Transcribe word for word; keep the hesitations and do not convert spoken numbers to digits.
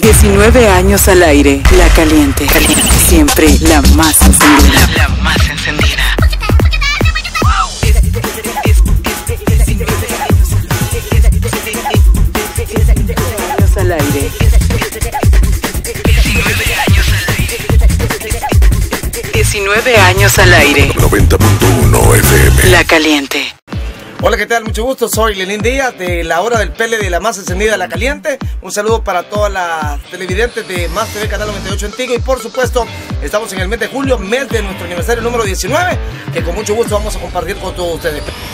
diecinueve años al aire. La Caliente. Caliente. Siempre la más encendida. La más encendida. Años al aire. diecinueve años al aire. noventa punto uno F M. La Caliente. Hola, ¿qué tal? Mucho gusto, soy Lenín Díaz de la hora del Pele de la más encendida, La Caliente. Un saludo para todas las televidentes de Más T V Canal noventa y ocho en Tigo. Y por supuesto, estamos en el mes de julio, mes de nuestro aniversario número diecinueve, que con mucho gusto vamos a compartir con todos ustedes.